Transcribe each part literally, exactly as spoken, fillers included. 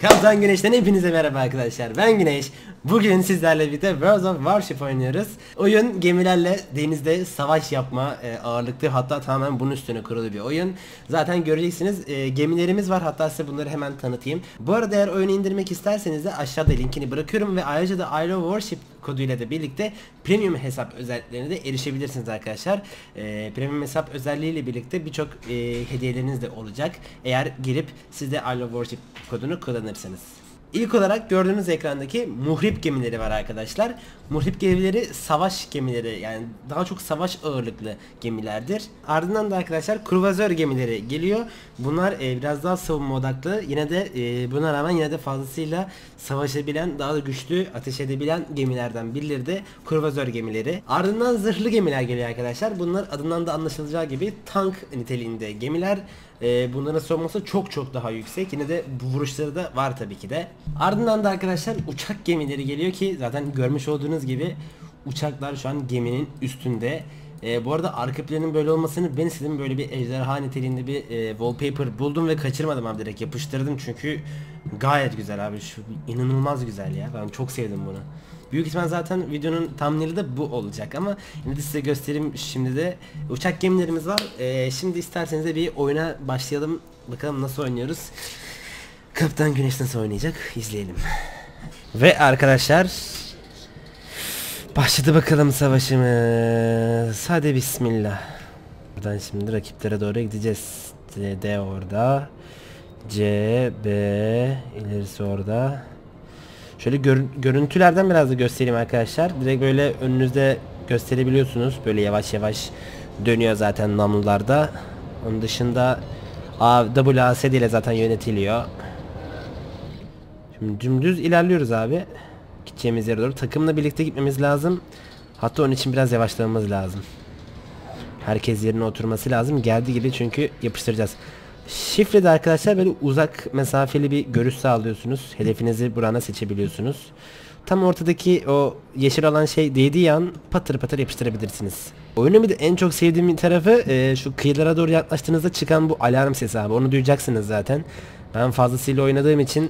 Kaptan Güneş'ten hepinize merhaba arkadaşlar. Ben Güneş. Bugün sizlerle birlikte World of Warship oynuyoruz. Oyun gemilerle denizde savaş yapma e, ağırlıklı, hatta tamamen bunun üstüne kurulu bir oyun. Zaten göreceksiniz e, gemilerimiz var, hatta size bunları hemen tanıtayım. Bu arada eğer oyunu indirmek isterseniz de aşağıda linkini bırakıyorum ve ayrıca da I Love Warship koduyla da birlikte premium hesap özelliklerine de erişebilirsiniz arkadaşlar. E, premium hesap özelliğiyle birlikte birçok e, hediyeleriniz de olacak eğer girip siz de I Love Warship kodunu kullanırsanız. İlk olarak gördüğünüz ekrandaki muhrip gemileri var arkadaşlar. Muhrip gemileri savaş gemileri, yani daha çok savaş ağırlıklı gemilerdir. Ardından da arkadaşlar kruvazör gemileri geliyor. Bunlar e, biraz daha savunma odaklı. Yine de e, buna rağmen yine de fazlasıyla savaşabilen, daha da güçlü ateş edebilen gemilerden birileri de kruvazör gemileri. Ardından zırhlı gemiler geliyor arkadaşlar. Bunlar adından da anlaşılacağı gibi tank niteliğinde gemiler. Ee, bunların savunması çok çok daha yüksek. Yine de bu vuruşları da var tabii ki de. Ardından da arkadaşlar uçak gemileri geliyor ki zaten görmüş olduğunuz gibi uçaklar şu an geminin üstünde. Ee, bu arada arka planın böyle olmasını ben istedim. Böyle bir ejderha niteliğinde bir e, wallpaper buldum ve kaçırmadım abi, direkt yapıştırdım çünkü gayet güzel abi. Şu inanılmaz güzel ya. Ben çok sevdim bunu. Büyük ihtimal zaten videonun thumbnail'i de bu olacak ama yine de size göstereyim. Şimdi de uçak gemilerimiz var. Ee, şimdi isterseniz de bir oyuna başlayalım. Bakalım nasıl oynuyoruz. Kaptan Güneş nasıl oynayacak izleyelim. Ve arkadaşlar başladı bakalım savaşımız. Hadi bismillah. Buradan şimdi rakiplere doğru gideceğiz. D, D orada. C, B ilerisi orada. Şöyle gör, görüntülerden biraz da göstereyim arkadaşlar. Direkt böyle önünüzde gösterebiliyorsunuz. Böyle yavaş yavaş dönüyor zaten namlularda. Onun dışında A, W A S D ile zaten yönetiliyor. Şimdi dümdüz ilerliyoruz abi. Gideceğimiz yere doğru. Takımla birlikte gitmemiz lazım. Hatta onun için biraz yavaşlamamız lazım. Herkes yerine oturması lazım. Geldiği gibi çünkü yapıştıracağız. Şifrede arkadaşlar böyle uzak mesafeli bir görüş sağlıyorsunuz. Hedefinizi burana seçebiliyorsunuz. Tam ortadaki o yeşil olan şey değdiği an patır patır yapıştırabilirsiniz. Oyunun bir de en çok sevdiğim tarafı e, şu kıyılara doğru yaklaştığınızda çıkan bu alarm sesi abi. Onu duyacaksınız zaten. Ben fazlasıyla oynadığım için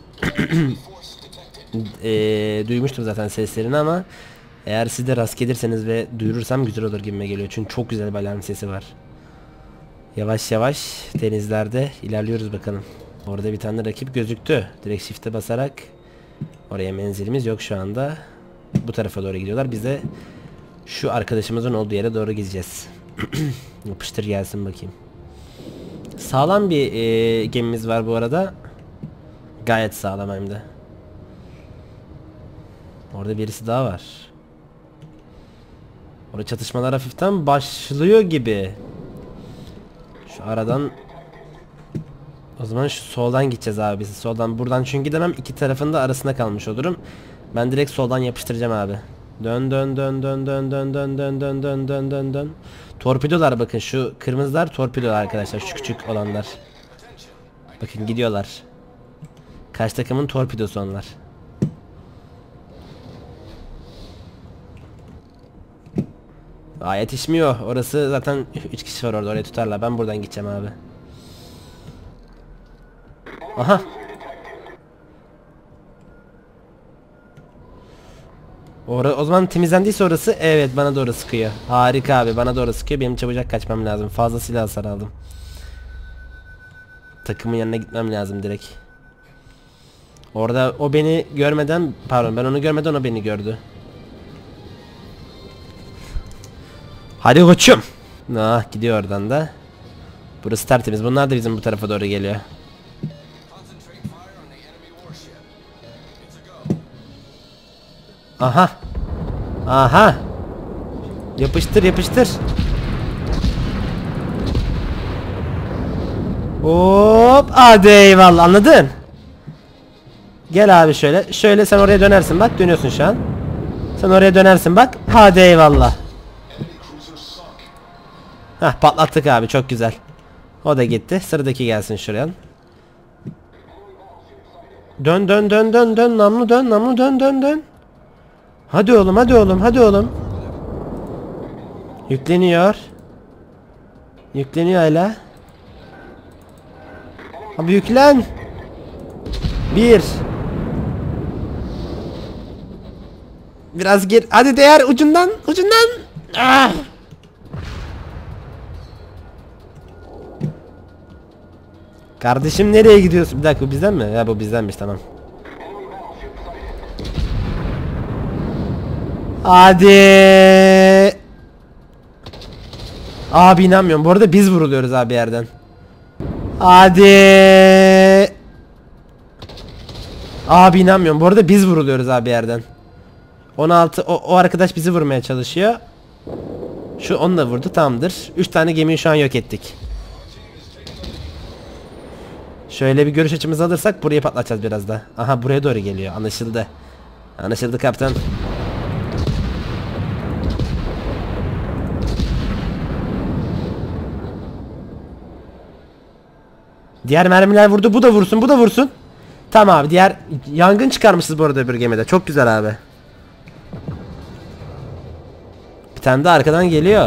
e, duymuştum zaten seslerini ama eğer siz de rast gelirseniz ve duyurursam güzel olur gibime geliyor. Çünkü çok güzel bir alarm sesi var. Yavaş yavaş denizlerde ilerliyoruz bakalım. Orada bir tane rakip gözüktü. Direkt shift'e basarak, oraya menzilimiz yok şu anda. Bu tarafa doğru gidiyorlar. Biz de şu arkadaşımızın olduğu yere doğru gideceğiz. Yapıştır gelsin bakayım. Sağlam bir e, gemimiz var bu arada. Gayet sağlam hem de. Orada birisi daha var. Orada çatışmalar hafiften başlıyor gibi. Şu aradan o zaman şu soldan gideceğiz abi biz. Soldan, buradan çünkü gidemem, iki tarafın da arasında kalmış olurum. Ben direkt soldan yapıştıracağım abi. Dön dön dön dön dön dön dön dön dön dön dön dön dön. Torpidolar, bakın şu kırmızılar torpidolar arkadaşlar, şu küçük olanlar. Bakın gidiyorlar. Karşı takımın torpidosu onlar. Aa, yetişmiyor. Orası zaten üç kişi var orada, oraya tutarlar. Ben buradan gideceğim abi. Aha. Ora, o zaman temizlendiyse orası, evet bana doğru sıkıyor. Harika abi, bana doğru sıkıyor. Benim çabucak kaçmam lazım. Fazlasıyla hasar aldım. Takımın yanına gitmem lazım direkt. Orada o beni görmeden, pardon ben onu görmeden o beni gördü. Hadi koçum. Ah, gidiyor oradan da. Burası tertemiz. Bunlar da bizim bu tarafa doğru geliyor. Aha. Aha. Yapıştır yapıştır. Hop. Hadi eyvallah, anladın? Gel abi şöyle. Şöyle sen oraya dönersin, bak dönüyorsun şu an. Sen oraya dönersin bak. Hadi eyvallah. Hah, patlattık abi, çok güzel. O da gitti. Sıradaki gelsin şuraya. Dön dön dön dön dön namlu dön namlu dön dön dön. Hadi oğlum hadi oğlum hadi oğlum. Yükleniyor. Yükleniyor hala. Abi yüklen. Bir. Biraz gir. Hadi değer ucundan. Ucundan. Ah. Kardeşim nereye gidiyorsun? Bir dakika, bu bizden mi? Ya bu bizdenmiş, tamam. Hadi. Abi inanmıyorum. Bu arada biz vuruluyoruz abi yerden. Hadi. Abi inanmıyorum. Bu arada biz vuruluyoruz abi yerden. on altı o, o arkadaş bizi vurmaya çalışıyor. Şu onu da vurdu, tamamdır. üç tane gemiyi şu an yok ettik. Şöyle bir görüş açımızı alırsak burayı patlatacağız biraz da. Aha, buraya doğru geliyor. Anlaşıldı. Anlaşıldı kaptan. Diğer mermiler vurdu. Bu da vursun. Bu da vursun. Tamam abi. Diğer yangın çıkarmışız bu arada bir gemide. Çok güzel abi. Bir tane de arkadan geliyor.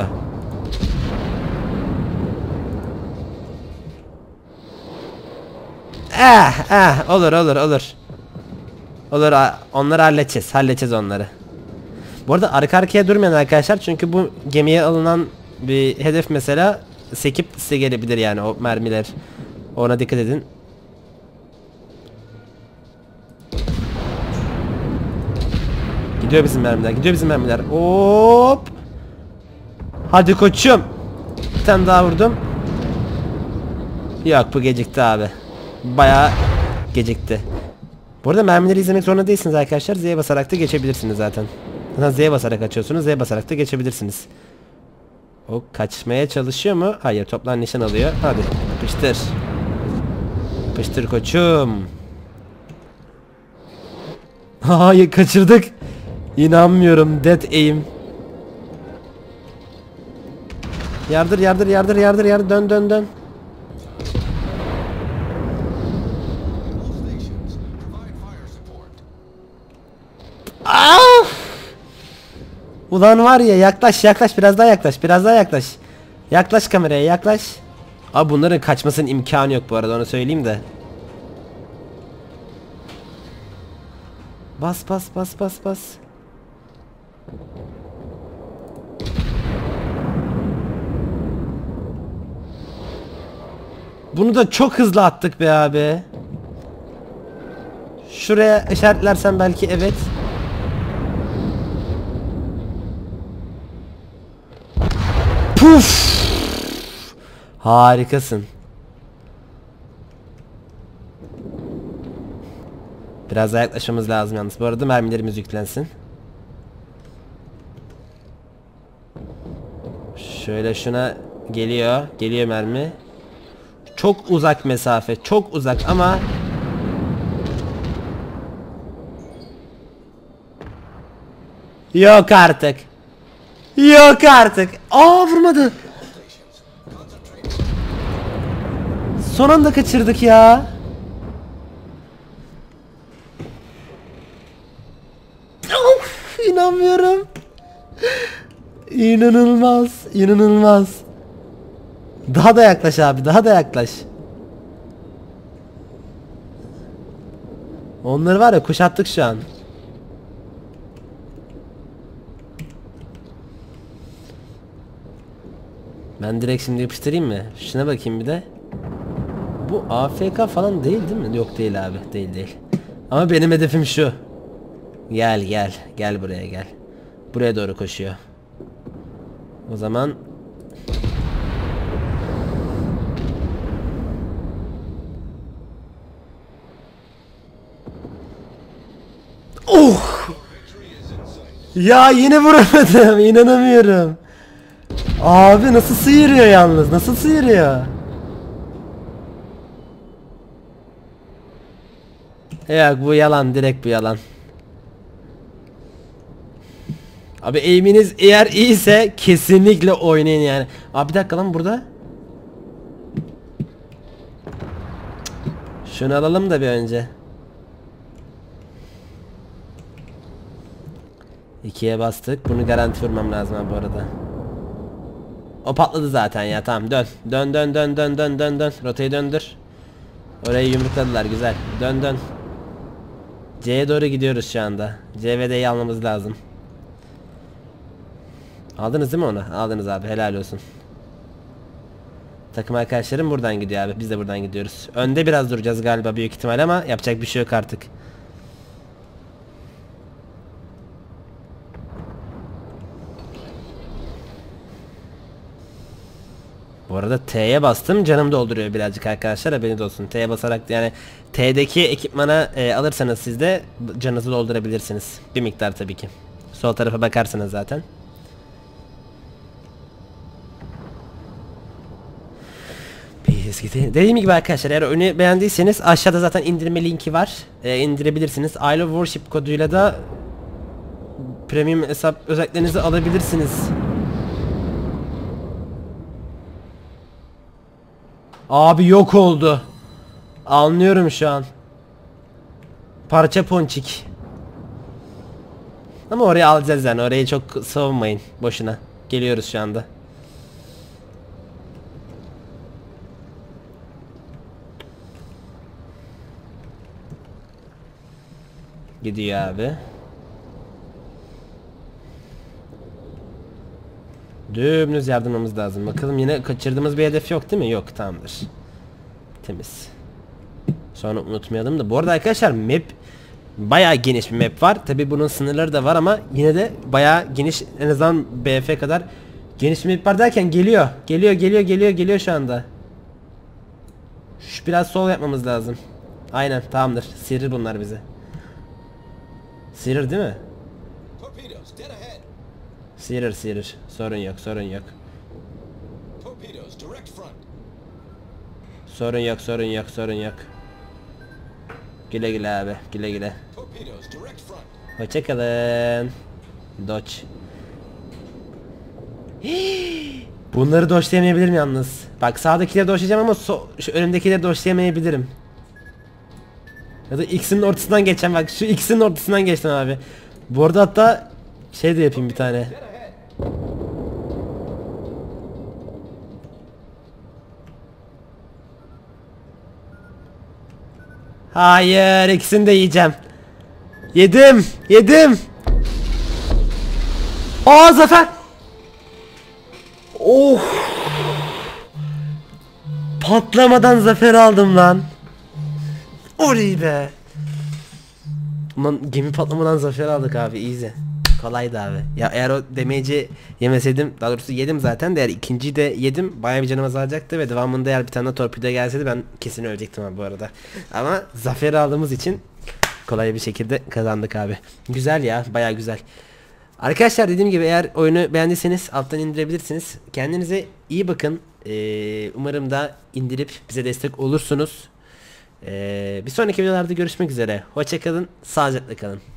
Eh eh olur olur olur. Olur, onları halledeceğiz. Halledeceğiz onları. Bu arada arka arkaya durmayın arkadaşlar. Çünkü bu gemiye alınan bir hedef mesela sekip size gelebilir yani o mermiler. Ona dikkat edin. Gidiyor bizim mermiler. Gidiyor bizim mermiler. Hop. Hadi koçum. Bir tane daha vurdum. Yok, bu gecikti abi. Bayağı gecikti. Bu arada mermileri izlemek zorunda değilsiniz arkadaşlar. Z'ye basarak da geçebilirsiniz zaten. Zaten Z'ye basarak açıyorsunuz. Z'ye basarak da geçebilirsiniz. O kaçmaya çalışıyor mu? Hayır, toplar nişan alıyor. Hadi yapıştır. Yapıştır koçum. Hayır, kaçırdık. İnanmıyorum. Dead aim. Yardır yardır yardır yardır yardır. Dön dön dön. Aa! Ulan var ya, yaklaş yaklaş, biraz daha yaklaş, biraz daha yaklaş. Yaklaş kameraya, yaklaş. Abi bunların kaçmasının imkanı yok bu arada, onu söyleyeyim de. Bas bas bas bas bas. Bunu da çok hızlı attık be abi. Şuraya işaretlersen belki, evet. Puf! Harikasın. Biraz daha yaklaşmamız lazım yalnız. Bu arada mermilerimiz yüklensin. Şöyle şuna geliyor. Geliyor mermi. Çok uzak mesafe. Çok uzak ama yok artık. Yok artık. Aa, vurmadı. Son anda kaçırdık ya. Of, inanmıyorum. İnanılmaz, inanılmaz. Daha da yaklaş abi, daha da yaklaş. Onları var ya, kuşattık şu an. Ben direkt şimdi yapıştırayım mı? Şuna bakayım bir de. Bu A F K falan değil değil mi? Yok, değil abi, değil değil. Ama benim hedefim şu. Gel gel, gel buraya gel. Buraya doğru koşuyor. O zaman oh! Ya yine vuramadım. İnanamıyorum. Abi nasıl sıyırıyor yalnız? Nasıl sıyırıyor? Yok, bu yalan, direkt bu yalan. Abi aim'iniz eğer iyiyse kesinlikle oynayın yani. Abi bir dakika lan, burada. Şunu alalım da bir önce. ikiye bastık. Bunu garanti vurmam lazım abi bu arada. O patladı zaten ya, tamam, dön. Dön dön dön dön dön dön dön. Rotayı döndür. Orayı yumrukladılar, güzel. Dön dön. C'ye doğru gidiyoruz şu anda. C ve D'yi almamız lazım. Aldınız değil mi onu? Aldınız abi, helal olsun. Takım arkadaşlarım buradan gidiyor abi. Biz de buradan gidiyoruz. Önde biraz duracağız galiba büyük ihtimal ama yapacak bir şey yok artık. Bu arada T'ye bastım, canım dolduruyor birazcık arkadaşlar, haberiniz olsun. T'ye basarak yani T'deki ekipmana e, alırsanız siz de canınızı doldurabilirsiniz. Bir miktar tabii ki. Sol tarafa bakarsanız zaten. Dediğim gibi arkadaşlar, eğer oyunu beğendiyseniz aşağıda zaten indirme linki var. E, indirebilirsiniz. I Love Worship koduyla da premium hesap özelliklerinizi alabilirsiniz. Abi yok oldu. Anlıyorum şu an. Parça ponçik. Ama oraya alacağız yani. Orayı çok savunmayın. Boşuna. Geliyoruz şu anda. Gidiyor abi. Dümdüz yardımımız lazım. Bakalım yine kaçırdığımız bir hedef yok değil mi? Yok, tamamdır. Temiz. Sonra unutmayalım da. Bu arada arkadaşlar map bayağı geniş bir map var. Tabi bunun sınırları da var ama yine de bayağı geniş, en azından B F kadar geniş bir map var derken geliyor. Geliyor geliyor geliyor geliyor şu anda. Şu biraz sol yapmamız lazım. Aynen, tamamdır. Sirir bunlar bizi. Sirir değil mi? Sirir sirir. Sorun yok, sorun yok. Sorun yok, sorun yok, sorun yok. Güle güle abi, güle güle. Hoşçakalın. Dodge. Bunları dodge'layamayabilirim yalnız. Bak sağdakileri dodge'layacağım ama so şu önümdekileri dodge'layamayabilirim. Ya da X'in ortasından geçeceğim, bak şu X'in ortasından geçtim abi. Bu arada hatta şey de yapayım bir tane. Hayır, ikisini de yiyeceğim. Yedim, yedim. Aa, zafer. Oh. Patlamadan zafer aldım lan. Oley be. Ulan gemi patlamadan zafer aldık abi, easy. Kolaydı abi. Ya eğer o damage'i yemeseydim, daha doğrusu yedim zaten de, eğer ikinciyi de yedim bayağı bir canım azalacaktı ve devamında eğer bir tane torpido gelseydi ben kesin ölecektim abi bu arada. Ama zaferi aldığımız için kolay bir şekilde kazandık abi. Güzel ya, bayağı güzel. Arkadaşlar dediğim gibi eğer oyunu beğendiyseniz alttan indirebilirsiniz. Kendinize iyi bakın. Ee, umarım da indirip bize destek olursunuz. Ee, bir sonraki videolarda görüşmek üzere. Hoşça kalın, sağlıcakla kalın.